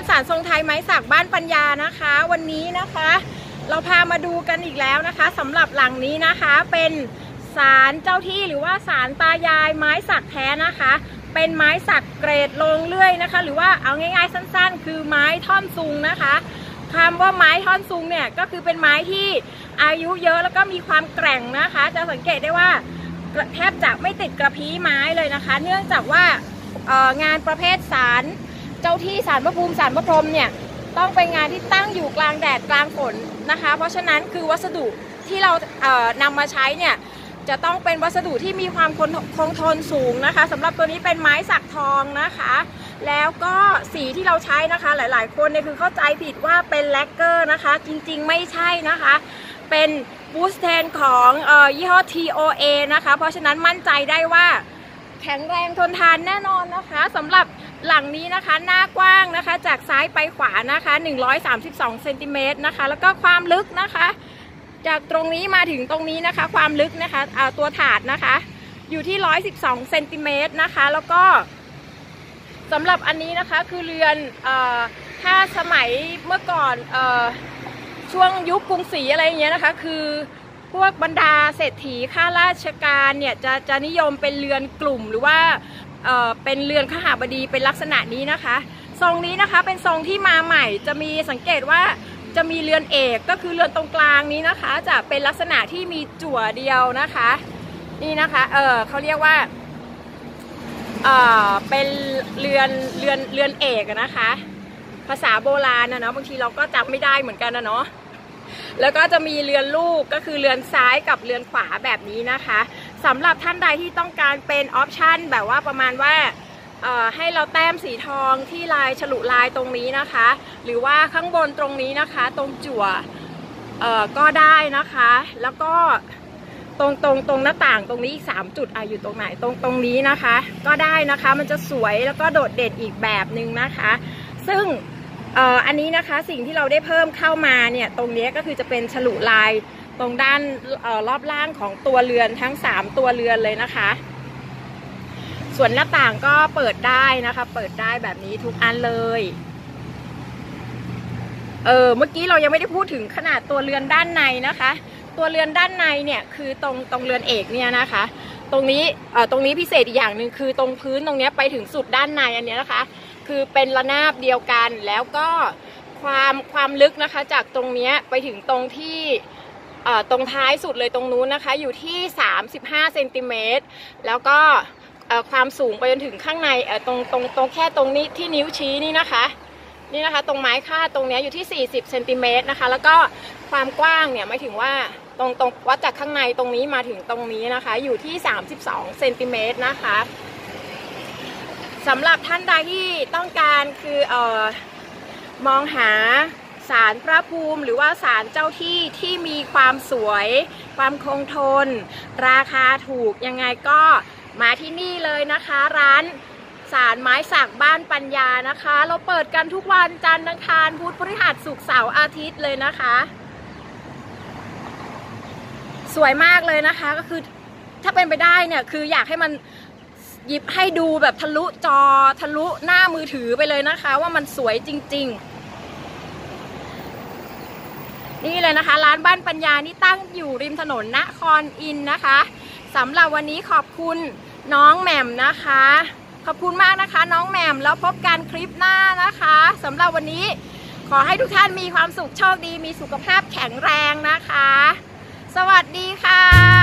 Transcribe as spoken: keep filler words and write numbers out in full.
ศาลทรงไทยไม้สักบ้านปัญญานะคะวันนี้นะคะเราพามาดูกันอีกแล้วนะคะสำหรับหลังนี้นะคะเป็นศาลเจ้าที่หรือว่าศาลตายายไม้สักแท้นะคะเป็นไม้สักเกรดลงเลื่อยนะคะหรือว่าเอาง่ายๆสั้นๆคือไม้ท่อนซุงนะคะคำว่าไม้ท่อนซุงเนี่ยก็คือเป็นไม้ที่อายุเยอะแล้วก็มีความแกร่งนะคะจะสังเกตได้ว่าแทบจะไม่ติดกระพี้ไม้เลยนะคะเนื่องจากว่างานประเภทศาลเจ้าที่ศาลพระภูมิศาลพระพรหมเนี่ยต้องเป็นงานที่ตั้งอยู่กลางแดดกลางฝนนะคะเพราะฉะนั้นคือวัสดุที่เราเอ่อนำมาใช้เนี่ยจะต้องเป็นวัสดุที่มีความคงทนสูงนะคะสำหรับตัวนี้เป็นไม้สักทองนะคะแล้วก็สีที่เราใช้นะคะหลายๆคนเนี่ยคือเข้าใจผิดว่าเป็นแลกเกอร์นะคะจริงๆไม่ใช่นะคะเป็นบูสเทนของเอ่อยี่ห้อ ที โอ เอ นะคะเพราะฉะนั้นมั่นใจได้ว่าแข็งแรงทนทานแน่นอนนะคะสำหรับหลังนี้นะคะหน้ากว้างนะคะจากซ้ายไปขวานะคะหนึ่งร้อยสามสิบสองเซนติเมตรนะคะแล้วก็ความลึกนะคะจากตรงนี้มาถึงตรงนี้นะคะความลึกนะคะตัวถาดนะคะอยู่ที่หนึ่งร้อยสิบสองเซนติเมตรนะคะแล้วก็สำหรับอันนี้นะคะคือเรือนเอ่อถ้าสมัยเมื่อก่อนเอ่อช่วงยุคกรุงศรีอะไรอย่างเงี้ยนะคะคือพวกบรรดาเศรษฐีข้าราชการเนี่ยจะจะนิยมเป็นเรือนกลุ่มหรือว่าเอ่อเป็นเรือนขหบดีเป็นลักษณะนี้นะคะทรงนี้นะคะเป็นทรงที่มาใหม่จะมีสังเกตว่าจะมีเรือนเอกก็คือเรือนตรงกลางนี้นะคะจะเป็นลักษณะที่มีจั่วเดียวนะคะนี่นะคะเออเขาเรียกว่าเออเป็นเรือนเรือนเรือนเอกนะคะภาษาโบราณนะเนาะบางทีเราก็จำไม่ได้เหมือนกันนะเนาะแล้วก็จะมีเรือนลูกก็คือเรือนซ้ายกับเรือนขวาแบบนี้นะคะสำหรับท่านใดที่ต้องการเป็นออปชั่นแบบว่าประมาณว่าให้เราแต้มสีทองที่ลายฉลุลายตรงนี้นะคะหรือว่าข้างบนตรงนี้นะคะตรงจั่วก็ได้นะคะแล้วก็ตรงตรงตรงหน้าต่างตรงนี้อีกสามจุดอ่ะอยู่ตรงไหนตรงตรงนี้นะคะก็ได้นะคะมันจะสวยแล้วก็โดดเด่นอีกแบบหนึ่งนะคะซึ่งอันนี้นะคะสิ่งที่เราได้เพิ่มเข้ามาเนี่ยตรงนี้ก็คือจะเป็นฉลุลายตรงด้านรอบล่างของตัวเรือนทั้งสามตัวเรือนเลยนะคะส่วนหน้าต่างก็เปิดได้นะคะเปิดได้แบบนี้ทุกอันเลยเออเมื่อกี้เรายังไม่ได้พูดถึงขนาดตัวเรือนด้านในนะคะตัวเรือนด้านในเนี่ยคือตรงตรงเรือนเอกเนี่ยนะคะตรงนี้เอ่อตรงนี้พิเศษอีกอย่างหนึ่งคือตรงพื้นตรงนี้ไปถึงสุดด้านในอันนี้นะคะคือเป็นระนาบเดียวกันแล้วก็ความความลึกนะคะจากตรงนี้ไปถึงตรงที่ตรงท้ายสุดเลยตรงนู้นนะคะอยู่ที่สามสิบห้าเซนติเมตรแล้วก็ความสูงไปจนถึงข้างในตรงตรงตรงแค่ตรงนี้ที่นิ้วชี้นี่นะคะนี่นะคะตรงไม้คาดตรงนี้อยู่ที่สี่สิบเซนติเมตรนะคะแล้วก็ความกว้างเนี่ยหมายถึงว่าตรงตรงวัดจากข้างในตรงนี้มาถึงตรงนี้นะคะอยู่ที่สามสิบสองเซนติเมตรนะคะสำหรับท่านใดที่ต้องการคือเอ่อมองหาศาลพระภูมิหรือว่าศาลเจ้าที่ที่มีความสวยความคงทนราคาถูกยังไงก็มาที่นี่เลยนะคะร้านศาลไม้สักบ้านปัญญานะคะเราเปิดกันทุกวันจันทร์อังคารพุธพฤหัสศุกร์เสาร์อาทิตย์เลยนะคะสวยมากเลยนะคะก็คือถ้าเป็นไปได้เนี่ยคืออยากให้มันหยิบให้ดูแบบทะลุจอทะลุหน้ามือถือไปเลยนะคะว่ามันสวยจริงๆนี่เลยนะคะร้านบ้านปัญญานี่ตั้งอยู่ริมถนนนครอินทร์นะคะสำหรับวันนี้ขอบคุณน้องแหม่มนะคะขอบคุณมากนะคะน้องแหม่มแล้วพบกันคลิปหน้านะคะสำหรับวันนี้ขอให้ทุกท่านมีความสุขโชคดีมีสุขภาพแข็งแรงนะคะสวัสดีค่ะ